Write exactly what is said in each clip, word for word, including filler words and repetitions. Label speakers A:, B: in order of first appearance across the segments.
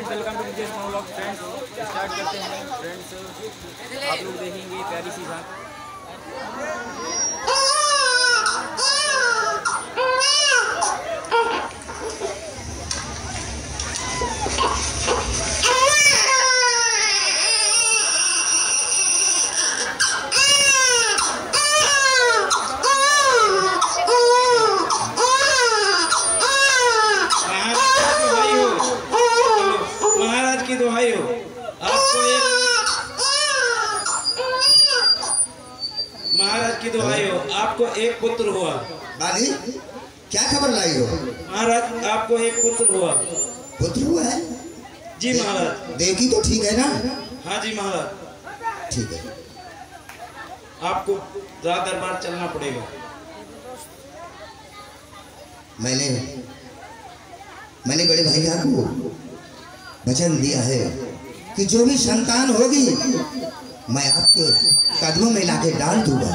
A: Friends, welcome to Vijay vlog. Friends start करते हैं। Friends आप लोग देखेंगे प्यारी सी झांक।
B: महाराज की दुहाई हो, आपको एक महाराज की दुहाई हो, आपको एक पुत्र हुआ।
C: बाली क्या खबर लाई हो?
B: महाराज आपको एक पुत्र हुआ।
C: पुत्र हुआ है?
B: जी महाराज।
C: देवकी तो ठीक है ना?
B: हाँ जी महाराज।
C: ठीक है,
B: आपको राज दरबार चलना पड़ेगा।
C: मैंने मैंने बड़े भैया को वचन दिया है कि जो भी संतान होगी मैं आपके कदमों में लाके डाल दूंगा।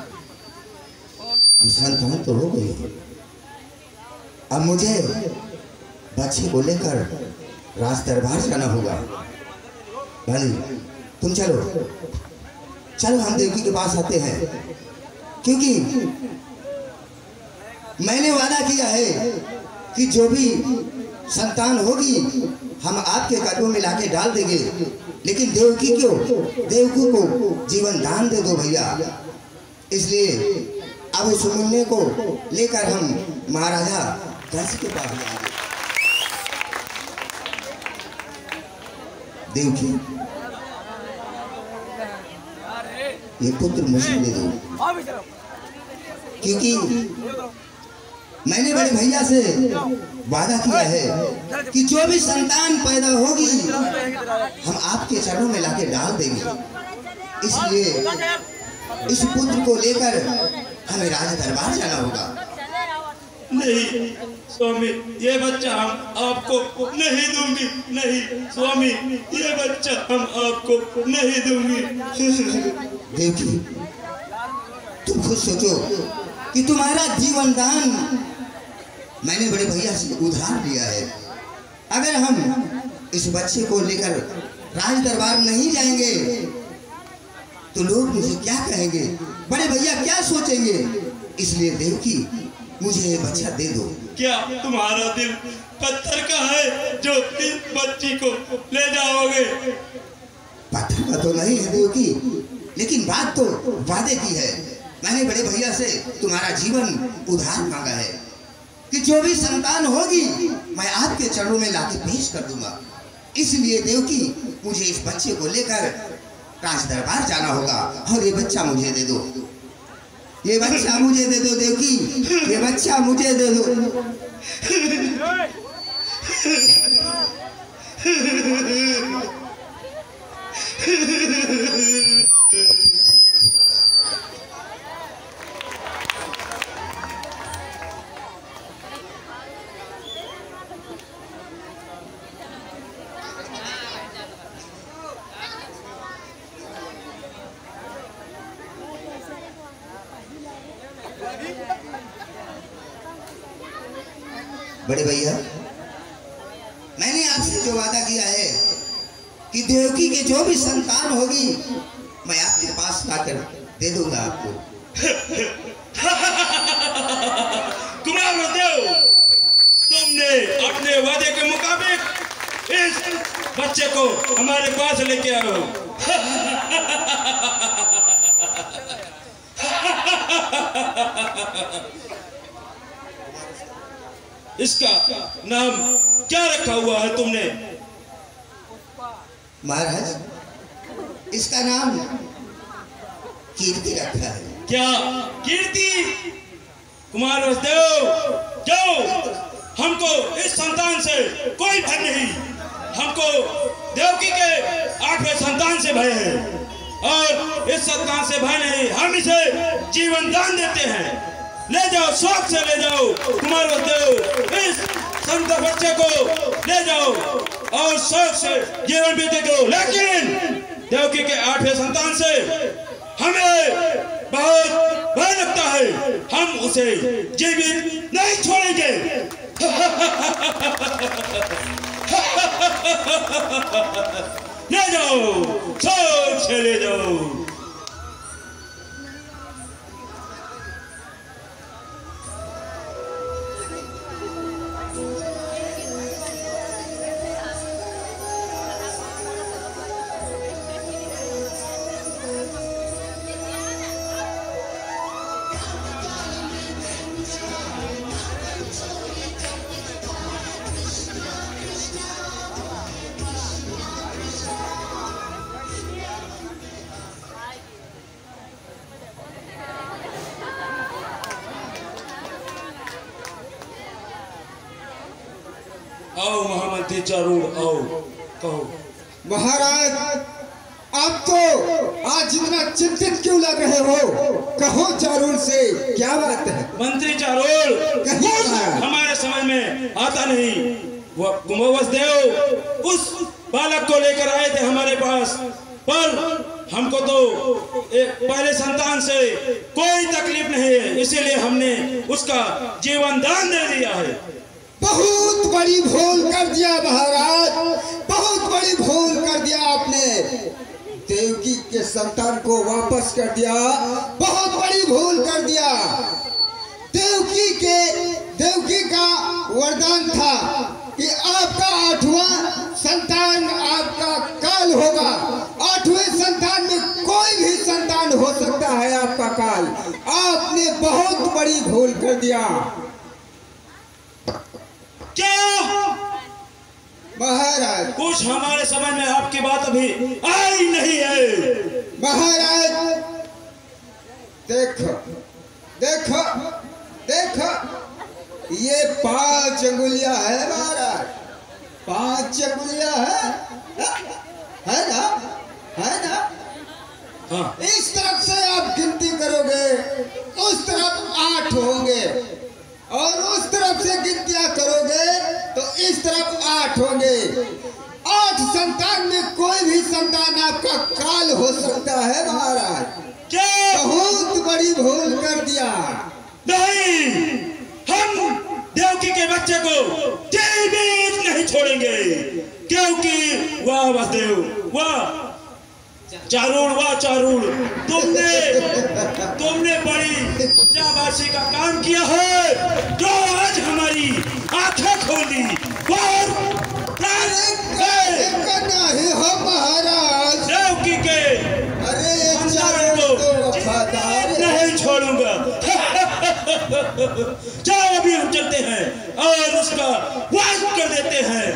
C: संतान तो हो गई, अब मुझे बच्चे को लेकर राज दरबार जाना होगा। भाई तुम चलो चलो, हम देवकी के पास आते हैं, क्योंकि मैंने वादा किया है कि जो भी संतान होगी हम आपके कदमों में लाके डाल देंगे। लेकिन देवकी को देवकी को जीवन दान दे दो भैया। इसलिए अब उस मुन्ने को लेकर हम महाराजा दस के पास जाएंगे। देवकी ये पुत्र मुझे दे दो, क्योंकि मैंने बड़े भैया से वादा किया है कि जो भी संतान पैदा होगी हम आपके चरणों में लाके डाल देंगे। इसलिए इस पुत्र को लेकर हमें राजा दरबार जाना होगा।
B: नहीं स्वामी, ये बच्चा हम आपको नहीं दूंगी। नहीं स्वामी, ये बच्चा हम आपको नहीं दूंगी।
C: देखिए तुम खुद सोचो कि तुम्हारा जीवन दान मैंने बड़े भैया से उधार लिया है। अगर हम इस बच्चे को लेकर राज दरबार नहीं जाएंगे तो लोग मुझे क्या कहेंगे, बड़े भैया क्या सोचेंगे। इसलिए देवकी मुझे ये बच्चा दे दो।
B: क्या तुम्हारा दिल पत्थर का है जो इस बच्ची को ले जाओगे?
C: पत्थर का तो नहीं है देवकी, लेकिन बात तो वादे की है। मैंने बड़े भैया से तुम्हारा जीवन उधार मांगा है कि जो भी संतान होगी मैं आपके चरणों में लाके पेश कर दूंगा। इसलिए देवकी मुझे इस बच्चे को लेकर राज दरबार जाना होगा और ये बच्चा मुझे दे दो। ये बच्चा मुझे दे दो देवकी, ये बच्चा मुझे दे दो। बड़े भैया मैंने आपसे जो वादा किया है कि देवकी के जो भी संतान होगी मैं आपके पास लाकर दे दूंगा आपको।
B: कुमार देव, तुमने अपने वादे के मुताबिक इस बच्चे को हमारे पास लेके आओ। इसका नाम क्या रखा हुआ है तुमने?
C: महाराज इसका नाम कीर्ति रखा है।
B: क्या कीर्ति? कुमार देव जाओ, हमको इस संतान से कोई भय नहीं। हमको देवकी के आठवें संतान से भय है और इस संतान से भय नहीं। हम इसे जीवन दान देते हैं। ले जाओ, शौक से ले जाओ कुमार देव, इस संत बच्चे को ले जाओ और शौक से जीवन बीते दो। लेकिन देवकी के आठवें संतान से हमें बहुत भय लगता है। हम उसे जीवित नहीं छोड़ेंगे। ले जाओ, सब चले जाओ। आओ महामंत्री चारूण, आओ, कहो।
D: महाराज, आप तो आज इतना चिंतित क्यों लग रहे हो? कहो चारूण से क्या बात है?
B: मंत्री चारूण, हमारे समझ में आता नहीं। वह कुंभवश देव उस बालक को लेकर आए थे हमारे पास, पर हमको तो एक पहले संतान से कोई तकलीफ नहीं है, इसीलिए हमने उसका जीवन दान दे दिया है।
D: बहुत बड़ी भूल कर दिया महाराज, बहुत बड़ी भूल कर दिया आपने। देवकी के संतान को वापस कर दिया, बहुत बड़ी भूल कर दिया। देवकी के देवकी का वरदान था कि आपका आठवां संतान आपका काल होगा। आठवें संतान में कोई भी संतान हो सकता है आपका काल। आपने बहुत बड़ी भूल कर दिया।
B: क्या
D: महाराज?
B: कुछ हमारे समझ में आपकी बात अभी आई नहीं है।
D: महाराज देखो देखो देखो, ये पांच अंगुलियां है महाराज, पांच अंगुलियां है, है ना, है ना?
B: हाँ।
D: इस तरफ से आप गिनती करोगे, उस तरफ आठ होंगे, और उस तरफ से गिनतियां करोगे तो इस तरफ आठ होंगे। आठ संतान में कोई भी संतान आपका काल हो सकता है महाराज।
B: क्या?
D: बहुत बड़ी भूल कर दिया।
B: नहीं, हम देवकी के बच्चे को जीवित नहीं छोड़ेंगे, क्योंकि वाह वासुदेव, वाह चारूण, वाह चारूण, तुमने तुमने बड़ी शाबाशी का काम किया है, जो आज हमारी आंखें खोली।
D: नहीं हो महाराज,
B: देवकी के
D: अरे चारूण तो वफादार
B: नहीं छोड़ूंगा। चलो अभी हम चलते हैं और उसका वास कर देते हैं।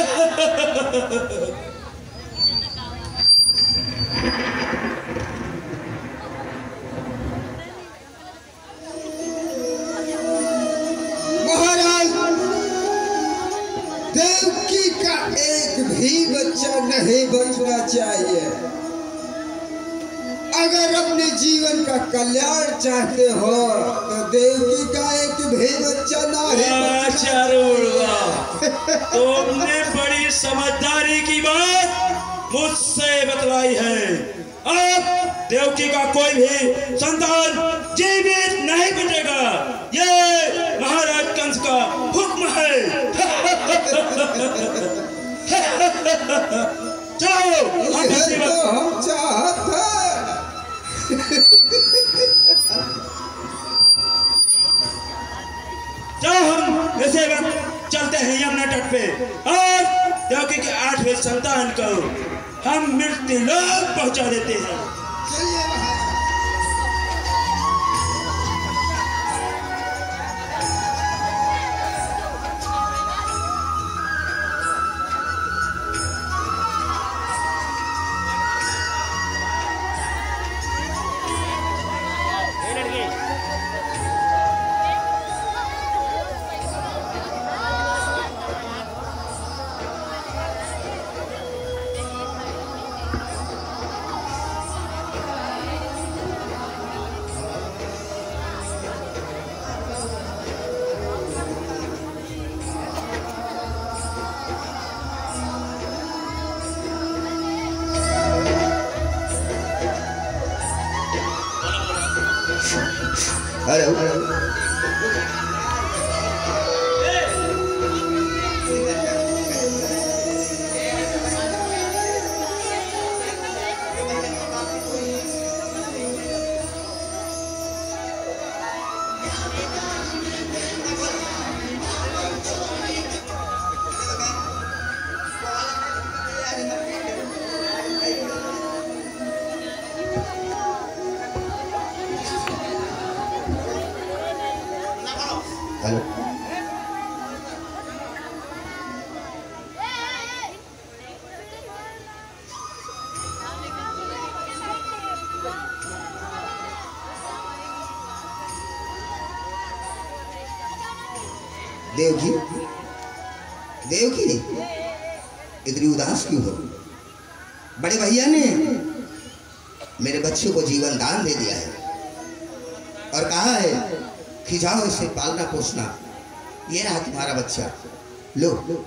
D: महाराज, देवकी का एक भी बच्चा नहीं बचना चाहिए। अगर अपने जीवन का कल्याण चाहते हो तो देवकी का एक भी बच्चा नहीं।
B: तुमने बड़ी समझदारी की बात मुझसे बतलाई है। अब देवकी का कोई भी संतान जीवित नहीं बचेगा, ये महाराज कंस का हुक्म है। चलो हम इसी
D: तो
B: वक्त
D: हम चाहते
B: चलो हम इसी वक्त चलते हैं यमुना तट पे, और देवकी के आठवें संतान को हम मृत्यु लोक पहुंचा देते हैं।
D: चलिए महाराज। हेलो
C: देवकी, देवकी इतनी उदास क्यों हो? बड़े भैया ने मेरे बच्चे को जीवन दान दे दिया है और कहा है कि जाओ इसे पालना पोसना। ये रहा तुम्हारा बच्चा, लो, लो।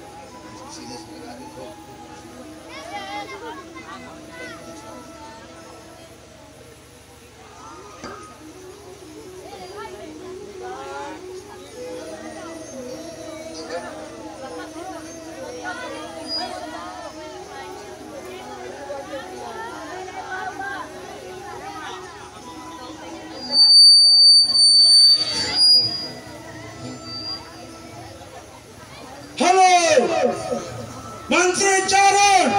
B: मंत्री चारण,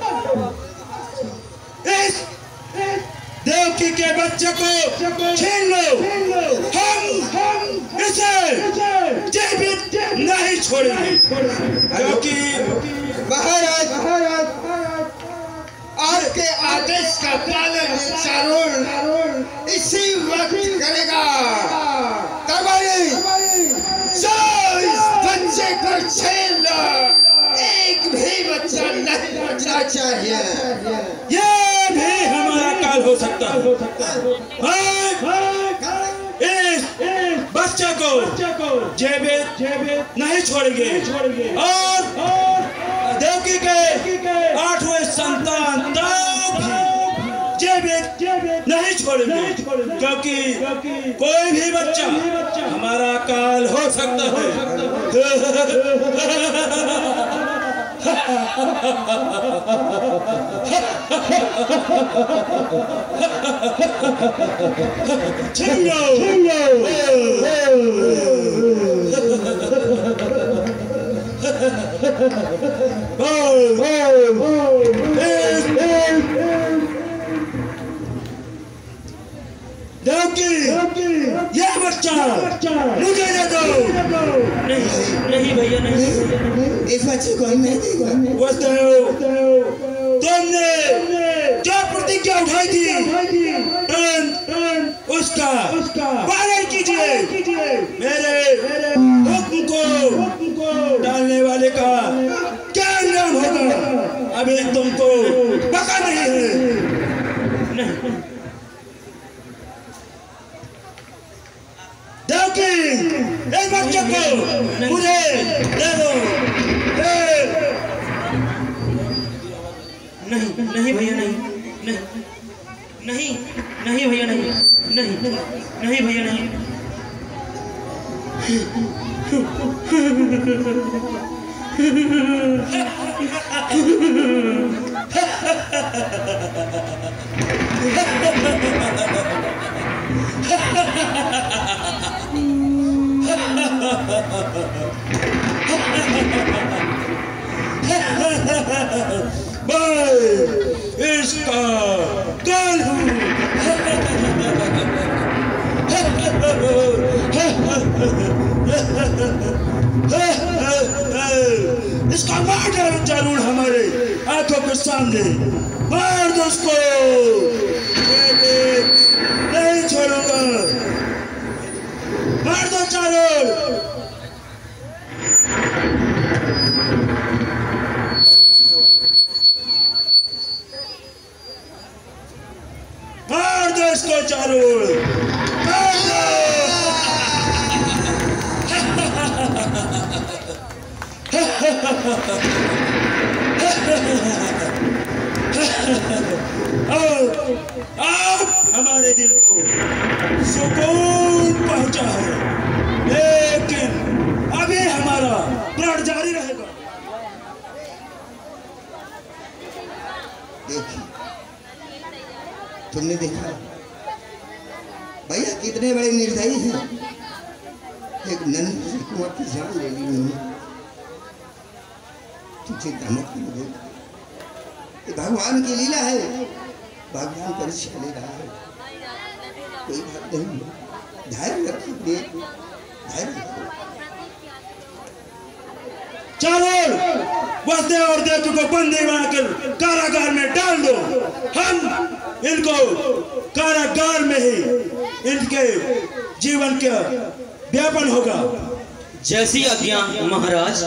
B: इस देवकी के बच्चे को छीन लो। हम इसे जीवित नहीं छोड़ेंगे, क्योंकि
D: महाराज आपके आदेश का पालन चारण इसी वक्त करेगा। तबाही इस बच्चे को छीन लो, एक भी बच्चा नहीं बचना चाहिए।
B: ये भी हमारा काल हो सकता है। इस बच्चे को जीवित नहीं छोड़ेंगे और देवकी के आठवें संतान तक जीवित नहीं छोड़ेंगे, क्योंकि कोई भी बच्चा हमारा काल हो सकता है। देवकी, ये बच्चा मुझे दे दो। नहीं नहीं भैया नहीं,
C: इस बच्चे को नहीं देगा।
B: तुमने जो प्रतिज्ञा उठाई थी उसका पालन कीजिए। मेरे हुक्म को डालने वाले का क्या नाम होगा, अभी तुमको पता नहीं है। नहीं देवकी, इस बच्चे को मुझे दे दो। नहीं नहीं भैया नहीं, नहीं नहीं नहीं भैया नहीं, नहीं नहीं भैया नहीं। इसका काल हूँ। इसका मार डालो जरूर हमारे आंखों के सामने, मार दो उसको, नहीं छोड़ूंगा, मार दो चारों। मार दो इसको चारों, मार दो। आप हमारे दिल को सुकून पहुंचा है, लेकिन अभी हमारा प्राण जारी रहेगा।
C: देखिए, तुमने देखा भैया कितने बड़े निर्दयी हैं। एक नन्ही सी कुंवर की जान ले ली उन्होंने। तुझे धमक नहीं देगा, ये भगवान की लीला है, भगवान परीक्षा ले रहा है। कोई बात नहीं, धैर्य रखिए, धैर्य रखो।
B: चारों वसुदेव और देवकी को बंदी बनाकर कारागार में डाल दो। हम इनको कारागार में ही इनके जीवन का व्यापन होगा।
E: जैसी आज्ञा महाराज।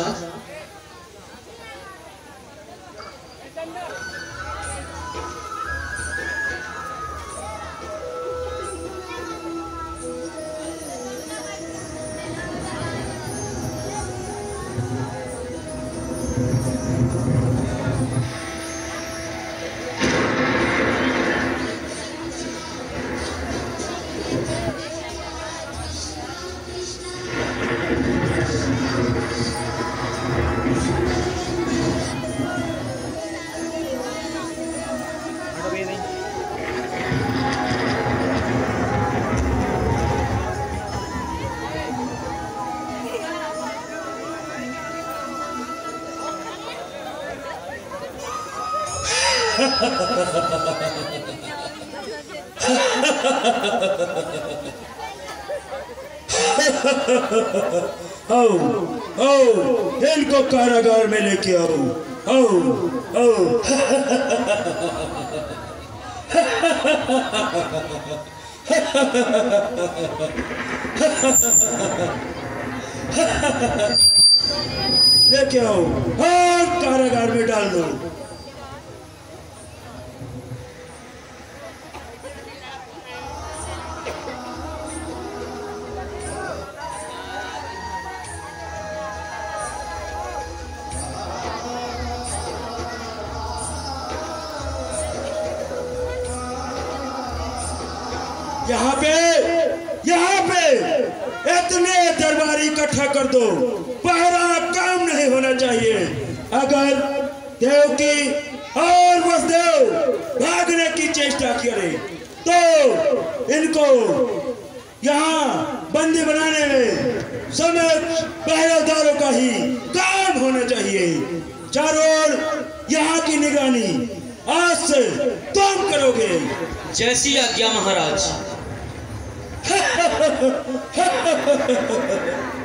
B: आओ आओ, इनको कारागार में लेके आओ। आओ आओ। लेके आओ और कारागार में डाल दो। यहाँ पे यहाँ पे इतने दरबारी इकट्ठा कर दो, पहरा काम नहीं होना चाहिए। अगर देवकी और वसुदेव भागने की चेष्टा करे तो इनको यहाँ बंदी बनाने में समस्त पहरेदारों का ही काम होना चाहिए। चारों ओर यहाँ की निगरानी आज से तुम करोगे।
E: जैसी आज्ञा महाराज।